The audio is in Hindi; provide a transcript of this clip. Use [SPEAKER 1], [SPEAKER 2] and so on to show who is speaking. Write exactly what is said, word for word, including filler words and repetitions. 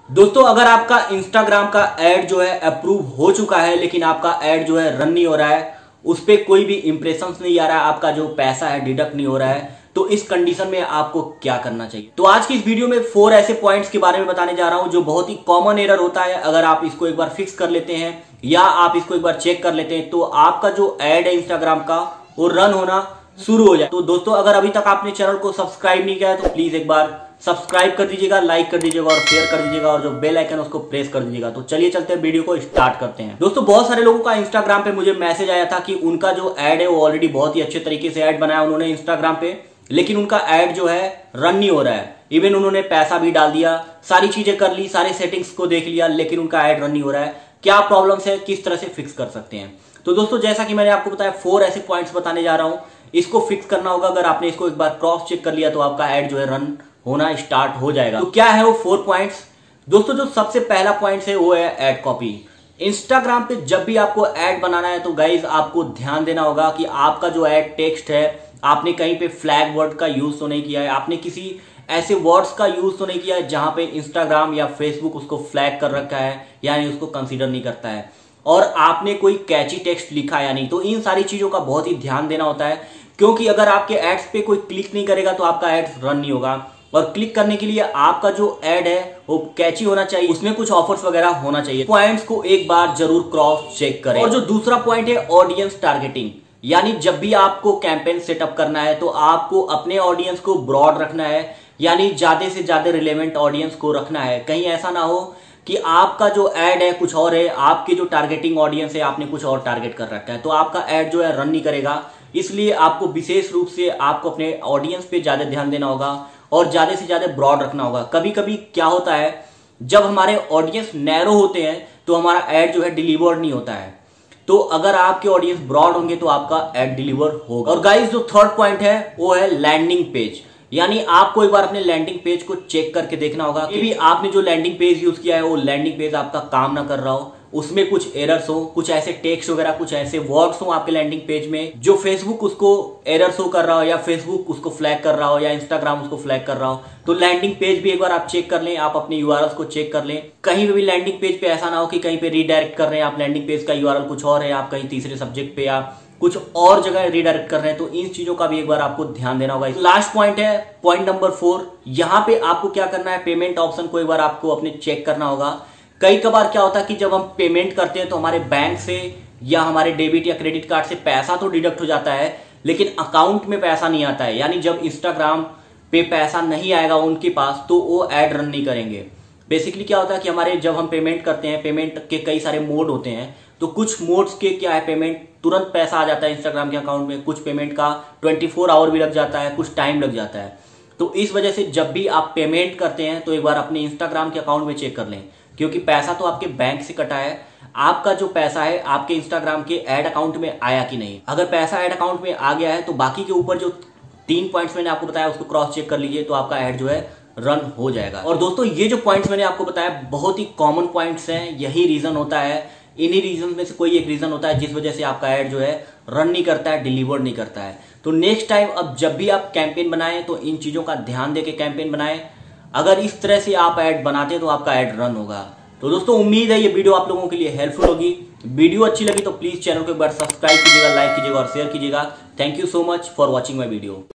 [SPEAKER 1] दोस्तों अगर आपका इंस्टाग्राम का एड जो है अप्रूव हो चुका है लेकिन आपका एड जो है रन नहीं हो रहा है, उस पर कोई भी इंप्रेशन नहीं आ रहा है, आपका जो पैसा है डिडक्ट नहीं हो रहा है, तो इस कंडीशन में आपको क्या करना चाहिए। तो आज की इस वीडियो में फोर ऐसे पॉइंट्स के बारे में बताने जा रहा हूं जो बहुत ही कॉमन एरर होता है। अगर आप इसको एक बार फिक्स कर लेते हैं या आप इसको एक बार चेक कर लेते हैं तो आपका जो एड है इंस्टाग्राम का वो रन होना शुरू हो जाए। तो दोस्तों अगर अभी तक आपने चैनल को सब्सक्राइब नहीं किया है तो प्लीज एक बार सब्सक्राइब कर दीजिएगा, लाइक कर दीजिएगा और शेयर कर दीजिएगा और जो बेल आइकन है उसको प्रेस कर दीजिएगा। तो चलिए चलते हैं, वीडियो को स्टार्ट करते हैं। दोस्तों बहुत सारे लोगों का इंस्टाग्राम पे मुझे मैसेज आया था कि उनका जो एड है वो ऑलरेडी बहुत ही अच्छे तरीके से एड बनाया उन्होंने इंस्टाग्राम पे, लेकिन उनका एड जो है रन नहीं हो रहा है। इवन उन्होंने पैसा भी डाल दिया, सारी चीजें कर ली, सारे सेटिंग्स को देख लिया, लेकिन उनका एड रन नहीं हो रहा है। क्या प्रॉब्लम्स है, किस तरह से फिक्स कर सकते हैं। तो दोस्तों जैसा कि मैंने आपको बताया फोर ऐसे पॉइंट्स बताने जा रहा हूं, इसको फिक्स करना होगा। अगर आपने इसको एक बार क्रॉस चेक कर लिया तो आपका एड जो है रन होना स्टार्ट हो जाएगा। तो क्या है वो फोर पॉइंट्स। दोस्तों जो सबसे पहला पॉइंट है वो है एड कॉपी। इंस्टाग्राम पे जब भी आपको एड बनाना है तो गाइज आपको ध्यान देना होगा कि आपका जो एड टेक्स्ट है आपने कहीं पे फ्लैग वर्ड का यूज तो नहीं किया है, आपने किसी ऐसे वर्ड्स का यूज तो नहीं किया है जहां पे इंस्टाग्राम या फेसबुक उसको फ्लैग कर रखा है, यानी उसको कंसीडर नहीं करता है, और आपने कोई कैची टेक्स्ट लिखा है या नहीं। तो इन सारी चीजों का बहुत ही ध्यान देना होता है, क्योंकि अगर आपके एड्स पे कोई क्लिक नहीं करेगा तो आपका एड्स रन नहीं होगा। और क्लिक करने के लिए आपका जो एड है वो कैची होना चाहिए, उसमें कुछ ऑफर्स वगैरह होना चाहिए। पॉइंट्स को एक बार जरूर क्रॉस चेक करें। और जो दूसरा पॉइंट है ऑडियंस टारगेटिंग, यानी जब भी आपको कैंपेन सेटअप करना है तो आपको अपने ऑडियंस को ब्रॉड रखना है, यानी ज्यादा से ज्यादा रिलेवेंट ऑडियंस को रखना है। कहीं ऐसा ना हो कि आपका जो एड है कुछ और है, आपकी जो टारगेटिंग ऑडियंस है आपने कुछ और टारगेट कर रखा है, तो आपका एड जो है रन नहीं करेगा। इसलिए आपको विशेष रूप से आपको अपने ऑडियंस पे ज्यादा ध्यान देना होगा और ज्यादा से ज्यादा ब्रॉड रखना होगा। कभी कभी क्या होता है, जब हमारे ऑडियंस नैरो होते हैं तो हमारा एड जो है डिलीवर नहीं होता है। तो अगर आपके ऑडियंस ब्रॉड होंगे तो आपका एड डिलीवर होगा। और गाइस जो थर्ड पॉइंट है वो है लैंडिंग पेज, यानी आपको एक बार अपने लैंडिंग पेज को चेक करके देखना होगा कि भी आपने जो लैंडिंग पेज यूज किया है वो लैंडिंग पेज आपका काम ना कर रहा हो, उसमें कुछ एरर्स हो, कुछ ऐसे टेक्स्ट वगैरह, कुछ ऐसे वर्ड्स हो आपके लैंडिंग पेज में जो फेसबुक उसको एरर शो कर रहा हो या फेसबुक उसको फ्लैग कर रहा हो या इंस्टाग्राम उसको फ्लैग कर रहा हो। तो लैंडिंग पेज भी एक बार आप चेक कर लें, आप अपने यूआरएल को चेक कर लें। कहीं पे भी लैंडिंग पेज पे ऐसा ना हो कि कहीं पे रीडायरेक्ट कर रहे हैं आप, लैंडिंग पेज का यूआरएल कुछ और है, आप कहीं तीसरे सब्जेक्ट पे या कुछ और जगह रीडायरेक्ट कर रहे हैं। तो इन चीजों का भी एक बार आपको ध्यान देना होगा। लास्ट पॉइंट है पॉइंट नंबर फोर। यहां पे आपको क्या करना है, पेमेंट ऑप्शन को एक बार आपको अपने चेक करना होगा। कई कबार क्या होता है कि जब हम पेमेंट करते हैं तो हमारे बैंक से या हमारे डेबिट या क्रेडिट कार्ड से पैसा तो डिडक्ट हो जाता है लेकिन अकाउंट में पैसा नहीं आता है। यानी जब इंस्टाग्राम पे पैसा नहीं आएगा उनके पास तो वो एड रन नहीं करेंगे। बेसिकली क्या होता है कि हमारे जब हम पेमेंट करते हैं, पेमेंट के कई सारे मोड होते हैं, तो कुछ मोड्स के क्या है, पेमेंट तुरंत पैसा आ जाता है इंस्टाग्राम के अकाउंट में, कुछ पेमेंट का चौबीस आवर भी लग जाता है, कुछ टाइम लग जाता है। तो इस वजह से जब भी आप पेमेंट करते हैं तो एक बार अपने इंस्टाग्राम के अकाउंट में चेक कर लें, क्योंकि पैसा तो आपके बैंक से कटा है, आपका जो पैसा है आपके इंस्टाग्राम के एड अकाउंट में आया कि नहीं। अगर पैसा एड अकाउंट में आ गया है तो बाकी के ऊपर जो तीन पॉइंट्स मैंने आपको बताया उसको क्रॉस चेक कर लीजिए, तो आपका एड जो है रन हो जाएगा। और दोस्तों ये जो पॉइंट्स मैंने आपको बताया बहुत ही कॉमन पॉइंट्स हैं, यही रीजन होता है, इन्हीं रीजन में से कोई एक रीजन होता है जिस वजह से आपका एड जो है रन नहीं करता है, डिलीवर नहीं करता है। तो नेक्स्ट टाइम अब जब भी आप कैंपेन बनाएं तो इन चीजों का ध्यान देके कैंपेन बनाएं। अगर इस तरह से आप एड बनाते हैं तो आपका एड रन होगा। तो दोस्तों उम्मीद है ये वीडियो आप लोगों के लिए हेल्पफुल होगी। वीडियो अच्छी लगी तो प्लीज चैनल को एक बार सब्सक्राइब कीजिएगा, लाइक कीजिएगा और शेयर कीजिएगा। Thank you so much for watching my video.